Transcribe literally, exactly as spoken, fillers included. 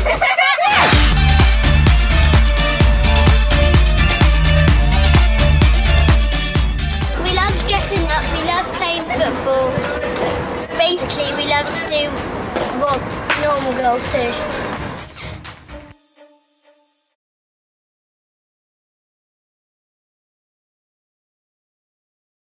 We love dressing up, we love playing football. Basically, we love to do what normal girls do.